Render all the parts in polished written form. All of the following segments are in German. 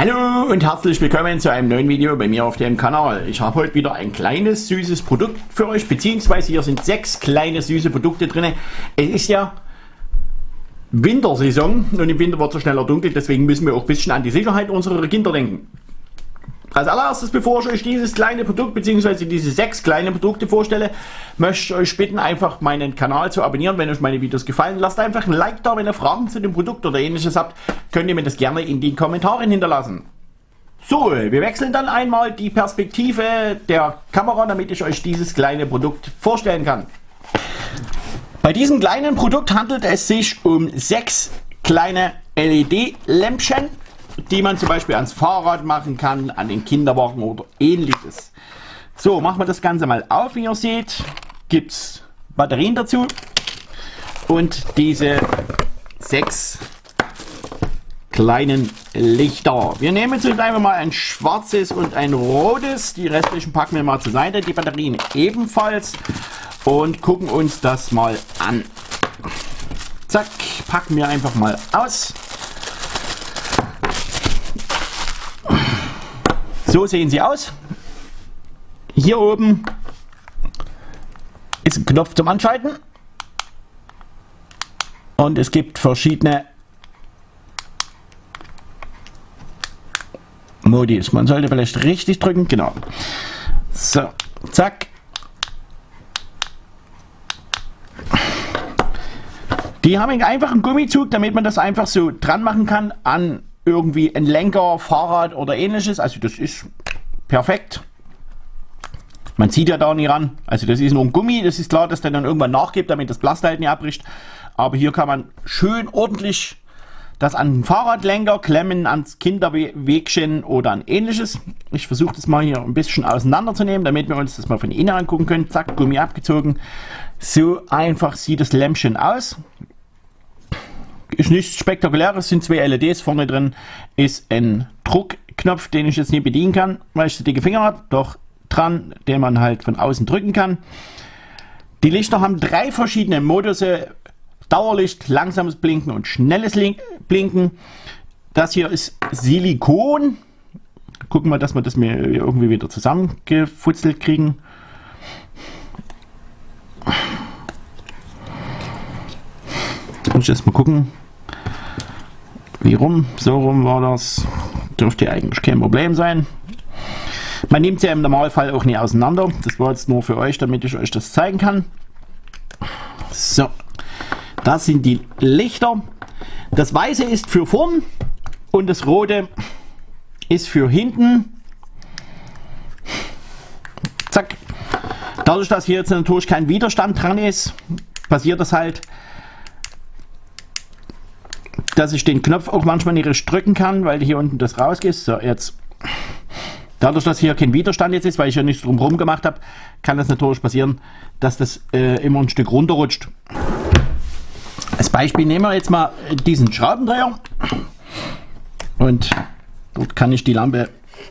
Hallo und herzlich willkommen zu einem neuen Video bei mir auf dem Kanal. Ich habe heute wieder ein kleines süßes Produkt für euch, beziehungsweise hier sind 6 kleine süße Produkte drin. Es ist ja Wintersaison und im Winter wird es schneller dunkel, deswegen müssen wir auch ein bisschen an die Sicherheit unserer Kinder denken. Als allererstes, bevor ich euch dieses kleine Produkt bzw. diese 6 kleine Produkte vorstelle, möchte ich euch bitten, einfach meinen Kanal zu abonnieren, wenn euch meine Videos gefallen. Lasst einfach ein Like da, wenn ihr Fragen zu dem Produkt oder ähnliches habt, könnt ihr mir das gerne in den Kommentaren hinterlassen. So, wir wechseln dann einmal die Perspektive der Kamera, damit ich euch dieses kleine Produkt vorstellen kann. Bei diesem kleinen Produkt handelt es sich um 6 kleine LED-Lämpchen, die man zum Beispiel ans Fahrrad machen kann, an den Kinderwagen oder ähnliches. So, machen wir das Ganze mal auf. Wie ihr seht, gibt es Batterien dazu und diese 6 kleinen Lichter. Wir nehmen jetzt einfach mal ein schwarzes und ein rotes. Die restlichen packen wir mal zur Seite, die Batterien ebenfalls, und gucken uns das mal an. Zack, packen wir einfach mal aus. So sehen sie aus. Hier oben ist ein Knopf zum Anschalten und es gibt verschiedene Modis. Man sollte vielleicht richtig drücken, genau. So, zack. Die haben einfach einen Gummizug, damit man das einfach so dran machen kann an irgendwie ein Lenker, Fahrrad oder ähnliches. Also das ist perfekt. Man zieht ja da nie ran. Also das ist nur ein Gummi. Das ist klar, dass der dann irgendwann nachgibt, damit das Plast halt nicht abbricht. Aber hier kann man schön ordentlich das an den Fahrradlenker klemmen, ans Kinderwegchen oder an ähnliches. Ich versuche das mal hier ein bisschen auseinanderzunehmen, damit wir uns das mal von innen angucken können. Zack, Gummi abgezogen. So einfach sieht das Lämpchen aus. Ist nichts Spektakuläres, sind 2 LEDs vorne drin, ist ein Druckknopf, den ich jetzt nicht bedienen kann, weil ich so dicke Finger habe, doch dran, den man halt von außen drücken kann. Die Lichter haben 3 verschiedene Modus: Dauerlicht, langsames Blinken und schnelles Blinken. Das hier ist Silikon. Gucken wir, dass wir das mir irgendwie wieder zusammengefutzelt kriegen. Und jetzt mal gucken, wie rum, so rum war das. Dürfte eigentlich kein Problem sein. Man nimmt sie ja im Normalfall auch nicht auseinander. Das war jetzt nur für euch, damit ich euch das zeigen kann. So, das sind die Lichter. Das Weiße ist für vorn und das Rote ist für hinten. Zack. Dadurch, dass hier jetzt natürlich kein Widerstand dran ist, passiert das halt, dass ich den Knopf auch manchmal nicht drücken kann, weil hier unten das rausgeht. So, jetzt. Dadurch, dass hier kein Widerstand jetzt ist, weil ich ja nichts drumherum gemacht habe, kann das natürlich passieren, dass das immer ein Stück runterrutscht. Als Beispiel nehmen wir jetzt mal diesen Schraubendreher und dort kann ich die Lampe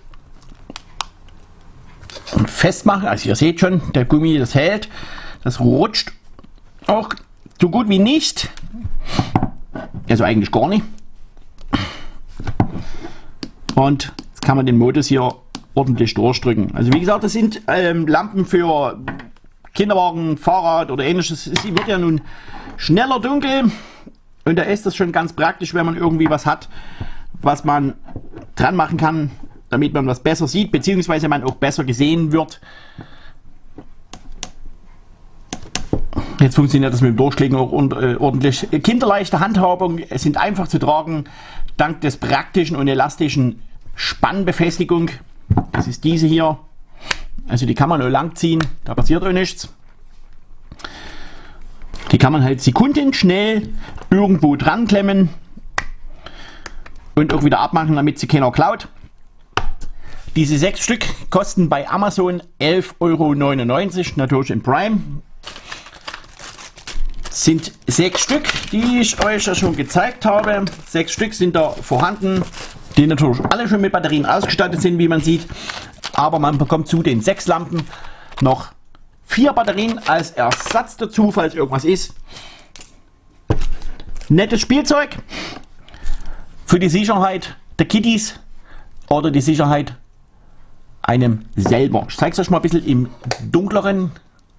festmachen. Also ihr seht schon, der Gummi, das hält, das rutscht auch so gut wie nicht. Also eigentlich gar nicht. Und jetzt kann man den Modus hier ordentlich durchdrücken. Also wie gesagt, das sind Lampen für Kinderwagen, Fahrrad oder ähnliches. Es wird ja nun schneller dunkel und da ist das schon ganz praktisch, wenn man irgendwie was hat, was man dran machen kann, damit man was besser sieht, beziehungsweise man auch besser gesehen wird. Jetzt funktioniert das mit dem Durchschlägen auch ordentlich. Kinderleichte Handhabung, es sind einfach zu tragen, dank des praktischen und elastischen Spannbefestigung. Das ist diese hier. Also die kann man nur lang ziehen, da passiert auch nichts. Die kann man halt sekundenschnell irgendwo dran klemmen und auch wieder abmachen, damit sie keiner klaut. Diese 6 Stück kosten bei Amazon 11,99 €, natürlich im Prime. Sind 6 Stück, die ich euch ja schon gezeigt habe. 6 Stück sind da vorhanden, die natürlich alle schon mit Batterien ausgestattet sind, wie man sieht. Aber man bekommt zu den 6 Lampen noch 4 Batterien als Ersatz dazu, falls irgendwas ist. Nettes Spielzeug für die Sicherheit der Kiddies oder die Sicherheit einem selber. Ich zeige es euch mal ein bisschen im Dunkleren.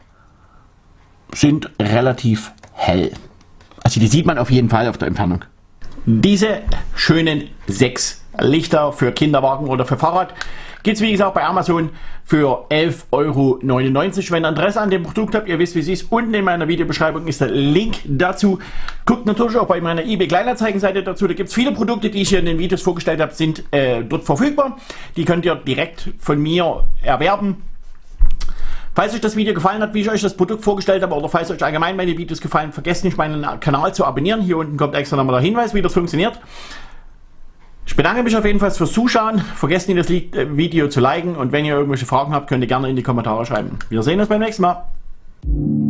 Sind relativ hell. Also die sieht man auf jeden Fall auf der Entfernung. Diese schönen 6 Lichter für Kinderwagen oder für Fahrrad gibt es wie gesagt bei Amazon für 11,99 €. Wenn ihr Interesse an dem Produkt habt, ihr wisst wie es ist, unten in meiner Videobeschreibung ist der Link dazu. Guckt natürlich auch bei meiner eBay Kleinanzeigenseite dazu, da gibt es viele Produkte, die ich hier in den Videos vorgestellt habe, sind dort verfügbar. Die könnt ihr direkt von mir erwerben. Falls euch das Video gefallen hat, wie ich euch das Produkt vorgestellt habe, oder falls euch allgemein meine Videos gefallen, vergesst nicht meinen Kanal zu abonnieren. Hier unten kommt extra nochmal der Hinweis, wie das funktioniert. Ich bedanke mich auf jeden Fall fürs Zuschauen. Vergesst nicht, das Video zu liken, und wenn ihr irgendwelche Fragen habt, könnt ihr gerne in die Kommentare schreiben. Wir sehen uns beim nächsten Mal.